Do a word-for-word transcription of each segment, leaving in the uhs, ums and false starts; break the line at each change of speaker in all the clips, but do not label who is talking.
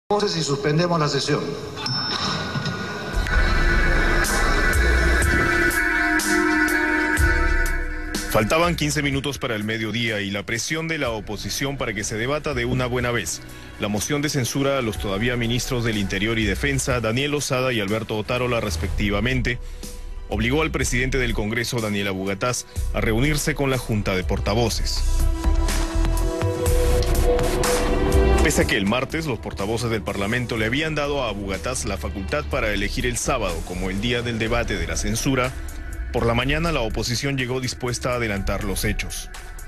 Voces y suspendemos la sesión.
Faltaban quince minutos para el mediodía y la presión de la oposición para que se debata de una buena vez la moción de censura a los todavía ministros del Interior y Defensa, Daniel Losada y Alberto Otárola respectivamente, obligó al presidente del Congreso, Daniel Abugataz, a reunirse con la Junta de Portavoces. Pese a que el martes los portavoces del Parlamento le habían dado a Abugataz la facultad para elegir el sábado como el día del debate de la censura, por la mañana la oposición llegó dispuesta a adelantar los hechos.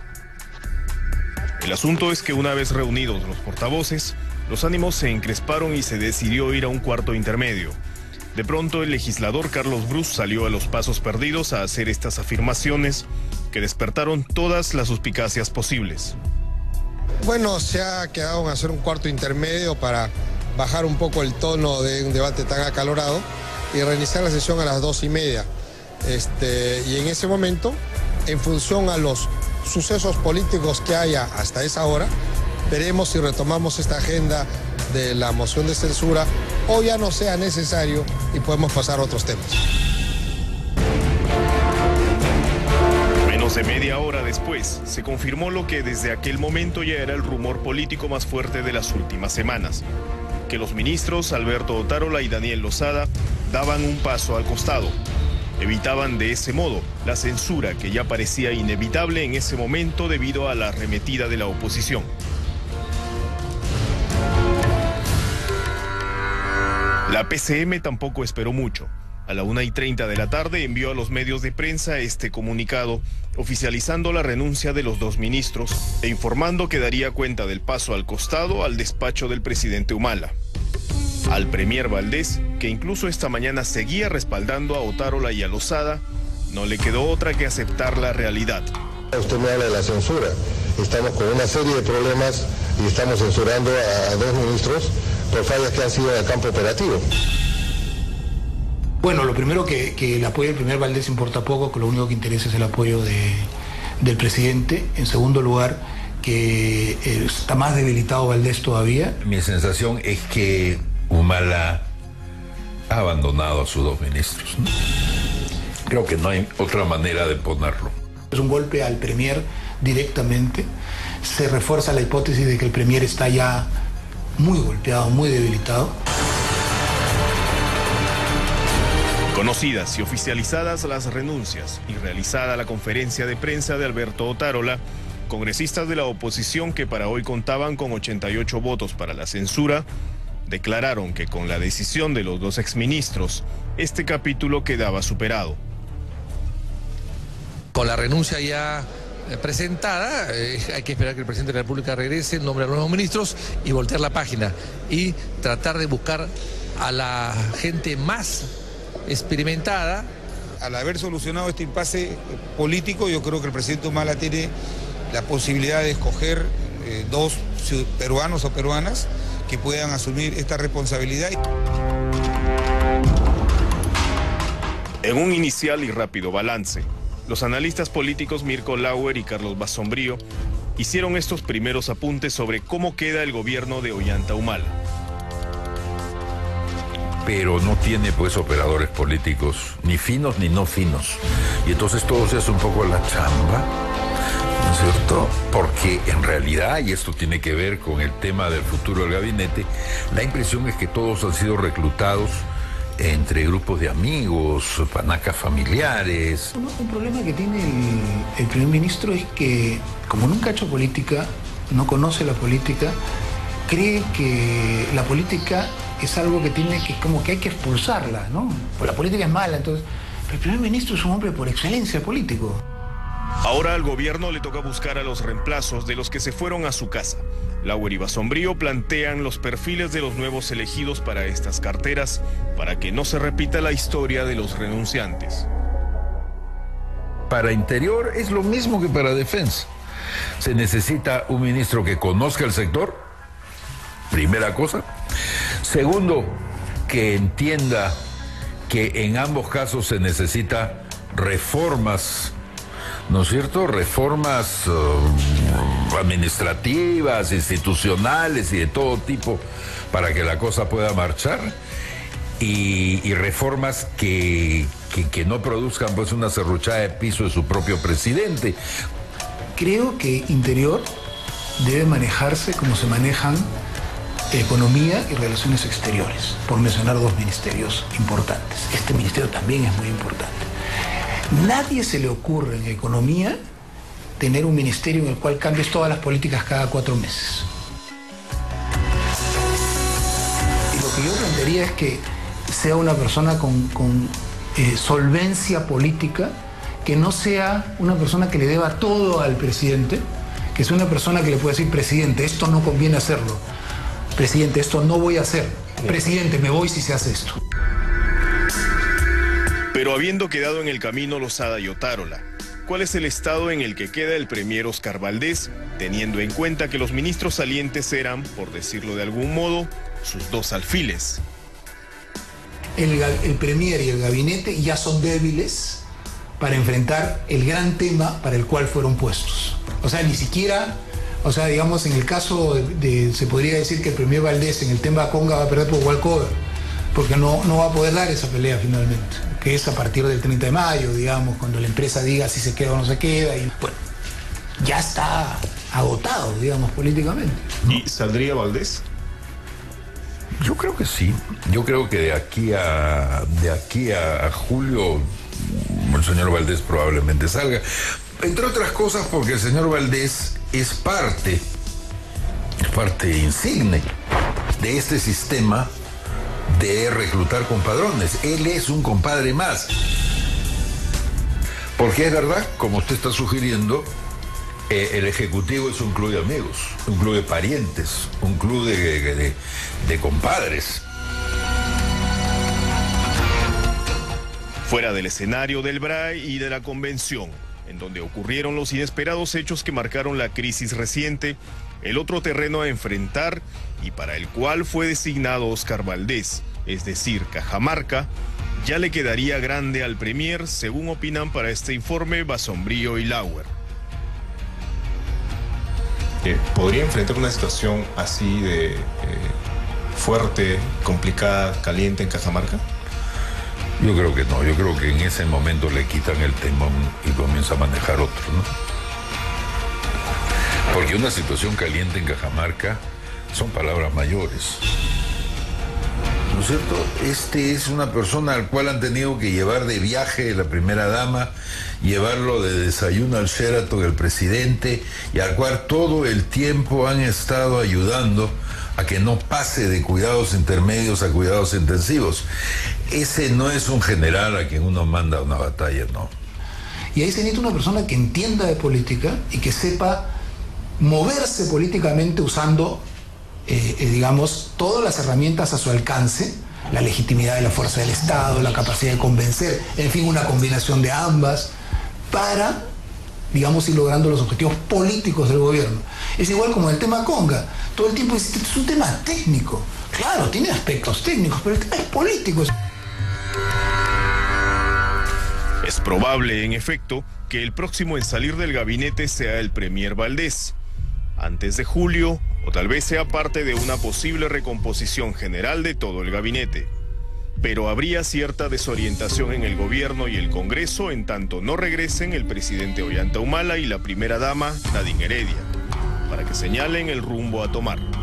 El asunto es que una vez reunidos los portavoces, los ánimos se encresparon y se decidió ir a un cuarto intermedio. De pronto el legislador Carlos Brus salió a los pasos perdidos a hacer estas afirmaciones que despertaron todas las suspicacias posibles.
Bueno, se ha quedado en hacer un cuarto intermedio para bajar un poco el tono de un debate tan acalorado y reiniciar la sesión a las dos y media. Este, y en ese momento, en función a los sucesos políticos que haya hasta esa hora, veremos si retomamos esta agenda de la moción de censura o ya no sea necesario y podemos pasar a otros temas.
Menos de media hora después, se confirmó lo que desde aquel momento ya era el rumor político más fuerte de las últimas semanas, que los ministros Alberto Otárola y Daniel Losada daban un paso al costado. Evitaban de ese modo la censura que ya parecía inevitable en ese momento debido a la arremetida de la oposición. La P C M tampoco esperó mucho. A la una y treinta de la tarde envió a los medios de prensa este comunicado oficializando la renuncia de los dos ministros e informando que daría cuenta del paso al costado al despacho del presidente Humala. Al premier Valdés, que incluso esta mañana seguía respaldando a Otárola y a Losada, no le quedó otra que aceptar la realidad.
Usted me habla de la censura. Estamos con una serie de problemas y estamos censurando a dos ministros por fallas que han sido en el campo operativo.
Bueno, lo primero que, que el apoyo del primer Valdés importa poco, que lo único que interesa es el apoyo de, del presidente. En segundo lugar, que está más debilitado Valdés todavía.
Mi sensación es que Humala ha abandonado a sus dos ministros, ¿no? Creo que no hay otra manera de ponerlo.
Es un golpe al premier directamente. Se refuerza la hipótesis de que el premier está ya muy golpeado, muy debilitado.
Conocidas y oficializadas las renuncias y realizada la conferencia de prensa de Alberto Otárola, congresistas de la oposición que para hoy contaban con ochenta y ocho votos para la censura, declararon que con la decisión de los dos exministros, este capítulo quedaba superado.
Con la renuncia ya presentada, eh, hay que esperar que el presidente de la República regrese, nombre a los nuevos ministros y voltear la página y tratar de buscar a la gente más experimentada.
Al haber solucionado este impasse político, yo creo que el presidente Humala tiene la posibilidad de escoger eh, dos peruanos o peruanas que puedan asumir esta responsabilidad.
En un inicial y rápido balance, los analistas políticos Mirko Lauer y Carlos Basombrío hicieron estos primeros apuntes sobre cómo queda el gobierno de Ollanta Humala.
Pero no tiene pues operadores políticos, ni finos ni no finos. Y entonces todo se hace un poco la chamba, ¿no es cierto? Porque en realidad, y esto tiene que ver con el tema del futuro del gabinete, la impresión es que todos han sido reclutados entre grupos de amigos, panacas familiares.
Un, un problema que tiene el, el primer ministro es que, como nunca ha hecho política, no conoce la política, cree que la política es algo que tiene que, como que hay que expulsarla, ¿no? Pues la política es mala, entonces. Pero el primer ministro es un hombre por excelencia político.
Ahora al gobierno le toca buscar a los reemplazos de los que se fueron a su casa. Lauer y Basombrío plantean los perfiles de los nuevos elegidos para estas carteras para que no se repita la historia de los renunciantes.
Para Interior es lo mismo que para Defensa. Se necesita un ministro que conozca el sector, primera cosa. Segundo, que entienda que en ambos casos se necesita reformas, ¿no es cierto? Reformas uh, administrativas, institucionales y de todo tipo para que la cosa pueda marchar y, y reformas que, que, que no produzcan pues una serruchada de piso de su propio presidente.
Creo que Interior debe manejarse como se manejan Economía y Relaciones Exteriores, por mencionar dos ministerios importantes. Este ministerio también es muy importante. Nadie se le ocurre en Economía tener un ministerio en el cual cambies todas las políticas cada cuatro meses. Y lo que yo plantearía es que sea una persona con, con eh, solvencia política, que no sea una persona que le deba todo al presidente, que sea una persona que le pueda decir, presidente, esto no conviene hacerlo. Presidente, esto no voy a hacer. Presidente, me voy si se hace esto.
Pero habiendo quedado en el camino Losada y Otárola, ¿cuál es el estado en el que queda el premier Óscar Valdés, teniendo en cuenta que los ministros salientes eran, por decirlo de algún modo, sus dos alfiles?
El, el premier y el gabinete ya son débiles para enfrentar el gran tema para el cual fueron puestos. O sea, ni siquiera... O sea, digamos, en el caso de, de, se podría decir que el premier Valdés en el tema Conga va a perder por walkover, porque no, no va a poder dar esa pelea finalmente, que es a partir del treinta de mayo, digamos, cuando la empresa diga si se queda o no se queda, y bueno, ya está agotado, digamos, políticamente, ¿no?
¿Y saldría Valdés?
Yo creo que sí. Yo creo que de aquí a, de aquí a, a julio el señor Valdés probablemente salga. Entre otras cosas porque el señor Valdés es parte, es parte insigne de este sistema de reclutar compadrones. Él es un compadre más. Porque es verdad, como usted está sugiriendo, eh, el Ejecutivo es un club de amigos, un club de parientes, un club de, de, de, de compadres.
Fuera del escenario del B R A E y de la convención, en donde ocurrieron los inesperados hechos que marcaron la crisis reciente, el otro terreno a enfrentar y para el cual fue designado Óscar Valdés, es decir, Cajamarca, ya le quedaría grande al premier, según opinan para este informe Basombrío y Lauer.
¿Podría enfrentar una situación así de eh, fuerte, complicada, caliente en Cajamarca?
Yo creo que no, yo creo que en ese momento le quitan el timón y comienza a manejar otro, ¿no? Porque una situación caliente en Cajamarca son palabras mayores. ¿No es cierto? Este es una persona al cual han tenido que llevar de viaje la primera dama, llevarlo de desayuno al Sheraton el presidente, y al cual todo el tiempo han estado ayudando a que no pase de cuidados intermedios a cuidados intensivos. Ese no es un general a quien uno manda a una batalla, no.
Y ahí se necesita una persona que entienda de política y que sepa moverse políticamente usando, eh, eh, digamos, todas las herramientas a su alcance, la legitimidad de la fuerza del Estado, la capacidad de convencer, en fin, una combinación de ambas, para, digamos, ir logrando los objetivos políticos del gobierno. Es igual como el tema Conga. Todo el tiempo es, es un tema técnico. Claro, tiene aspectos técnicos, pero el tema es político.
Es probable, en efecto, que el próximo en salir del gabinete sea el premier Valdés, antes de julio, o tal vez sea parte de una posible recomposición general de todo el gabinete. Pero habría cierta desorientación en el gobierno y el Congreso en tanto no regresen el presidente Ollanta Humala y la primera dama Nadine Heredia, para que señalen el rumbo a tomar.